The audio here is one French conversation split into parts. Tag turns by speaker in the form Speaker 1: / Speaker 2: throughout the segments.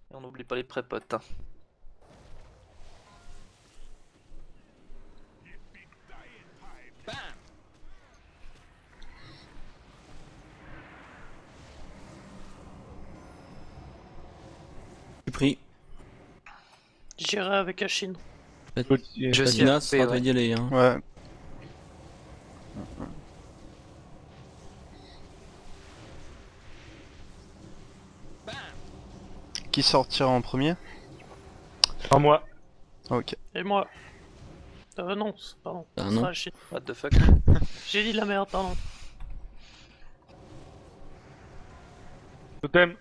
Speaker 1: Et on n'oublie pas les prépotes. Hein.
Speaker 2: J'ai pris.
Speaker 3: J'irai avec Achine.
Speaker 4: Je suis
Speaker 2: Patina,
Speaker 4: à
Speaker 2: ça
Speaker 4: couper,
Speaker 2: va d'y aller. Hein.
Speaker 5: Ouais. Qui sortira en premier?
Speaker 6: Par moi.
Speaker 5: Ok.
Speaker 3: Et moi. Non, pardon.
Speaker 2: Ah,
Speaker 3: Ce
Speaker 2: non.
Speaker 3: sera Achine.
Speaker 1: What the fuck.
Speaker 3: J'ai dit la merde, pardon.
Speaker 6: Totem.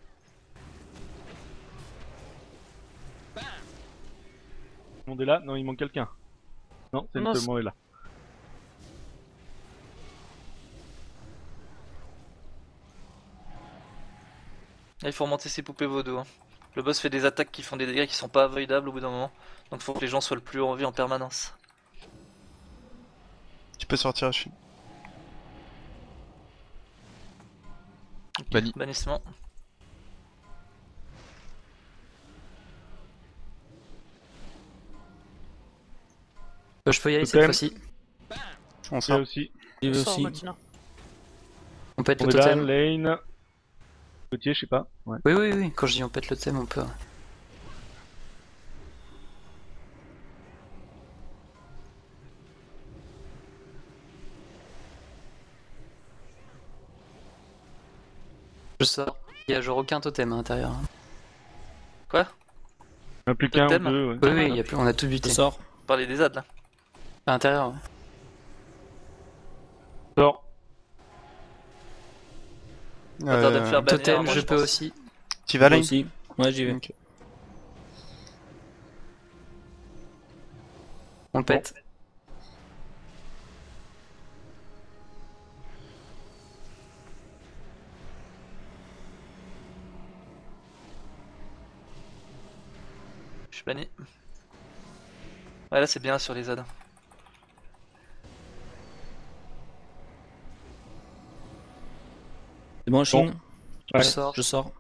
Speaker 6: Tout le monde est là? Non, il manque quelqu'un. Non, c'est
Speaker 3: Non,
Speaker 6: tout le monde est là.
Speaker 1: Il faut remonter ses poupées vaudou. Hein. Le boss fait des attaques qui font des dégâts qui sont pas avoidables au bout d'un moment. Donc faut que les gens soient le plus en vie en permanence.
Speaker 5: Tu peux sortir, je suis.
Speaker 1: Okay.
Speaker 7: Banni.
Speaker 1: Bannissement.
Speaker 4: Je peux y aller cette
Speaker 6: Totem.
Speaker 4: fois-ci.
Speaker 5: On
Speaker 6: Ça
Speaker 5: sort.
Speaker 6: aussi.
Speaker 2: J'y vais
Speaker 3: Sors,
Speaker 2: aussi.
Speaker 3: Matina.
Speaker 4: On pète
Speaker 6: On
Speaker 4: le
Speaker 6: est là,
Speaker 4: totem.
Speaker 6: Lane. Gauthier, je sais pas. Ouais.
Speaker 4: Oui, oui, oui. Quand je dis on pète le totem, on peut. Je sors. Il y a genre aucun totem à l'intérieur. Hein.
Speaker 1: Quoi?
Speaker 6: On a plus qu'un ou
Speaker 1: Totem.
Speaker 6: deux. Ouais.
Speaker 4: Oui, oui, il y a plus... on a tout
Speaker 2: Je
Speaker 4: buté.
Speaker 2: sors.
Speaker 1: Parler des ZAD là.
Speaker 4: À l'intérieur, ouais.
Speaker 6: Sors.
Speaker 1: Attends de me faire bannir.
Speaker 4: Totem,
Speaker 1: moi,
Speaker 4: je peux
Speaker 1: pense.
Speaker 4: aussi.
Speaker 5: Tu vas
Speaker 2: Moi
Speaker 5: là?
Speaker 2: aussi. Ouais, j'y vais.
Speaker 5: Ok.
Speaker 4: On le pète.
Speaker 1: Je suis banni. Ouais là c'est bien sur les ZAD.
Speaker 2: C'est bon, Chine.
Speaker 6: Ouais.
Speaker 4: Je sors.
Speaker 2: Je sors.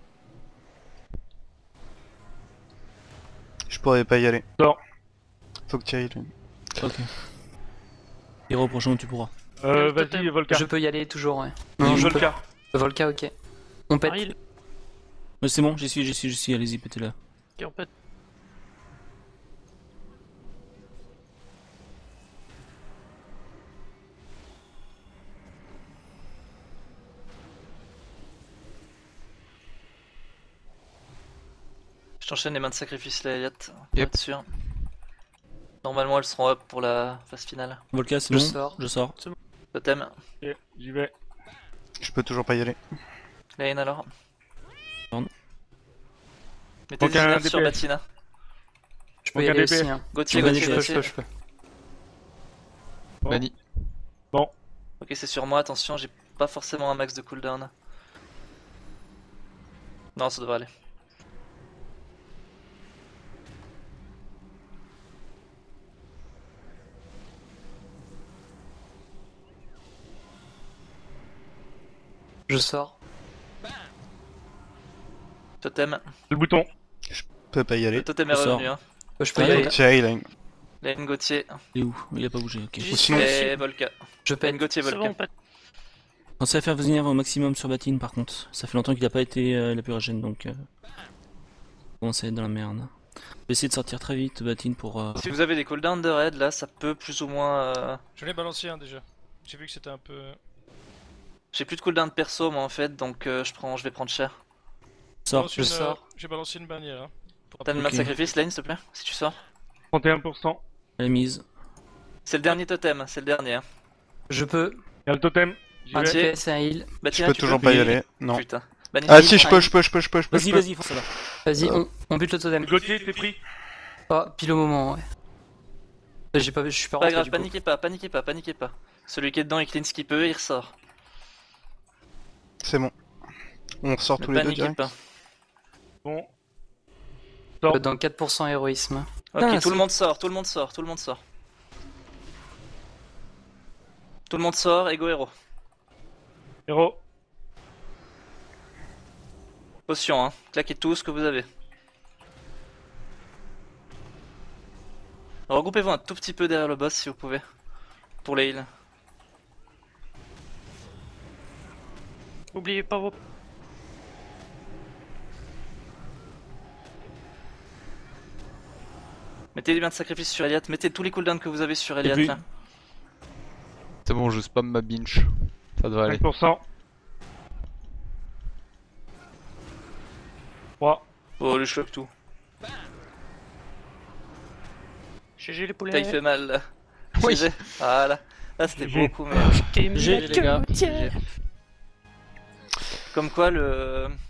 Speaker 5: Je pourrais pas y aller.
Speaker 6: Sors.
Speaker 5: Faut que tu y ailles. Lane.
Speaker 2: Ok. Hiro, prochain tu pourras.
Speaker 6: Vas-y,
Speaker 3: Totem.
Speaker 6: Volca.
Speaker 4: Je peux y aller toujours, ouais.
Speaker 6: Non,
Speaker 4: je peux.
Speaker 6: Volca.
Speaker 4: Volca, ok. On pète.
Speaker 3: Ariel.
Speaker 2: Ouais, c'est bon, j'y suis, allez-y, pétez-la.
Speaker 3: Ok, on pète.
Speaker 1: Je t'enchaîne les mains de sacrifice là Elliot.
Speaker 7: Yep.
Speaker 1: Bien sûr. Normalement elles seront up pour la phase finale.
Speaker 2: Volca, c'est
Speaker 4: Je
Speaker 2: bon.
Speaker 4: sors.
Speaker 2: Je sors.
Speaker 1: Totem.
Speaker 6: Ok, j'y vais.
Speaker 5: Je peux toujours pas y aller.
Speaker 1: Lane alors.
Speaker 2: Pardon.
Speaker 1: Mettez
Speaker 6: Aucun
Speaker 1: 19 sur
Speaker 6: DPS.
Speaker 1: Batina.
Speaker 4: Je peux y
Speaker 6: Aucun
Speaker 4: aller
Speaker 6: DPS.
Speaker 4: aussi, hein.
Speaker 1: Gauthier,
Speaker 2: Je peux
Speaker 1: Gauthier,
Speaker 2: aller,
Speaker 4: Je peux,
Speaker 1: Gauthier.
Speaker 4: je peux.
Speaker 6: Bon.
Speaker 7: Banni.
Speaker 1: Ok c'est sur moi, attention j'ai pas forcément un max de cooldown. Non ça devrait aller.
Speaker 4: Je sors.
Speaker 1: Totem.
Speaker 6: Le bouton.
Speaker 5: Je peux pas y
Speaker 1: Le
Speaker 5: aller.
Speaker 1: totem est
Speaker 2: Je sors.
Speaker 1: revenu hein.
Speaker 4: Je peux y
Speaker 2: Ouais,
Speaker 4: aller.
Speaker 5: Faut que tu y ailles, Lane.
Speaker 1: Lane Gauthier.
Speaker 2: Il est où? Il a pas bougé, ok.
Speaker 3: J'y
Speaker 5: Ou
Speaker 3: suis
Speaker 5: sinon-
Speaker 1: Et
Speaker 3: aussi.
Speaker 1: Volca.
Speaker 4: Je
Speaker 1: Lane
Speaker 4: pète.
Speaker 1: Gauthier
Speaker 3: C'est bon,
Speaker 1: Volca.
Speaker 3: on pète.
Speaker 2: Pensez à faire venir au maximum sur Batine par contre. Ça fait longtemps qu'il a pas été la pure gêne donc. Commence à être dans la merde. Je vais essayer de sortir très vite Batine pour.
Speaker 1: Si vous avez des cooldowns de raid là ça peut plus ou moins...
Speaker 8: Je l'ai balancé un déjà. J'ai vu que c'était un peu.
Speaker 1: J'ai plus de cooldown perso moi en fait donc je vais prendre cher.
Speaker 2: Sors.
Speaker 4: je sors.
Speaker 8: J'ai balancé une bannière. Hein, pour
Speaker 1: T'as une main de
Speaker 2: Ok.
Speaker 1: sacrifice Lane s'il te plaît si tu sors.
Speaker 6: 31%.
Speaker 2: La mise.
Speaker 1: C'est le dernier totem, c'est le dernier. Hein.
Speaker 4: Je peux.
Speaker 6: Il y a le totem. J'y
Speaker 4: Un
Speaker 6: vais.
Speaker 1: Entier.
Speaker 4: TPS et un heal.
Speaker 5: Je
Speaker 1: Batina,
Speaker 5: peux
Speaker 1: tu
Speaker 5: toujours
Speaker 1: peux
Speaker 5: pas y aller. Non.
Speaker 1: Putain. Bannis
Speaker 5: Ah
Speaker 1: Smith.
Speaker 5: si, je peux, je peux, je peux, je peux, je peux.
Speaker 2: Vas-y, vas-y, ça va.
Speaker 4: Vas-y, on bute le totem.
Speaker 6: Gauthier, t'es pris.
Speaker 4: Oh, pile au moment, ouais. J'ai pas, je suis pas
Speaker 1: Pas
Speaker 4: rentré
Speaker 1: grave,
Speaker 4: du coup.
Speaker 1: paniquez pas, paniquez pas, paniquez pas. Celui qui est dedans il clean ce qu'il peut et il ressort.
Speaker 5: C'est bon. On ressort
Speaker 1: Ne
Speaker 5: tous les deux
Speaker 1: paniquez
Speaker 5: direct.
Speaker 1: pas.
Speaker 6: Bon. Sors.
Speaker 4: Dans 4% héroïsme.
Speaker 1: Ok,
Speaker 4: Ah,
Speaker 1: tout
Speaker 4: c'est-
Speaker 1: le monde sort, tout le monde sort, tout le monde sort. Tout le monde sort, Ego Hero.
Speaker 6: Héros.
Speaker 1: Potion, hein. Claquez tout ce que vous avez. Regroupez-vous un tout petit peu derrière le boss si vous pouvez. Pour les heals.
Speaker 3: Oubliez pas vos...
Speaker 1: Mettez des biens de sacrifice sur Elliot. Mettez tous les cooldowns que vous avez sur Elliot
Speaker 2: vu.
Speaker 1: là.
Speaker 7: C'est bon, je spam ma binge. Ça devrait aller.
Speaker 6: 5%. 3.
Speaker 1: Oh, le choc tout.
Speaker 3: GG les
Speaker 1: Putain,
Speaker 3: poulets.
Speaker 1: il fait mal là.
Speaker 7: Oui.
Speaker 1: GG. Voilà. Là c'était
Speaker 6: GG.
Speaker 1: beaucoup mais.
Speaker 3: T'es
Speaker 2: GG,
Speaker 3: mec
Speaker 2: les gars.
Speaker 3: tiens.
Speaker 1: Comme quoi le